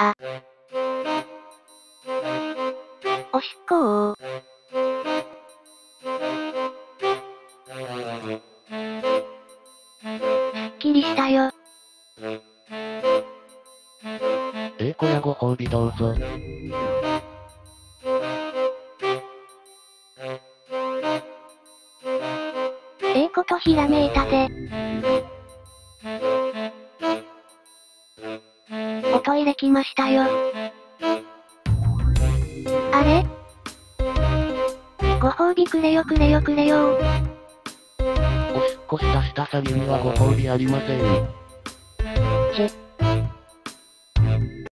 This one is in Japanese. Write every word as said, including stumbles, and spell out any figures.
あ。おしっこを。すっきりしたよ。 ええ子やご褒美どうぞ。 ええことひらめいたで。おトイレ来ましたよ。あれ？ご褒美くれよくれよくれよ。 おしっこしたした詐欺にはご褒美ありません。 チェッ